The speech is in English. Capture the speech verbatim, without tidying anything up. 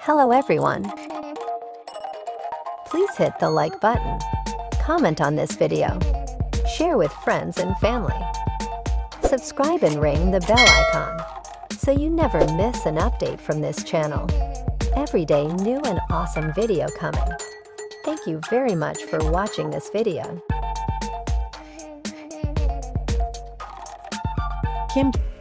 Hello everyone. Please hit the like button, comment on this video, share with friends and family. Subscribe and ring the bell icon so you never miss an update from this channel. Every day new and awesome video coming. Thank you very much for watching this video. Kim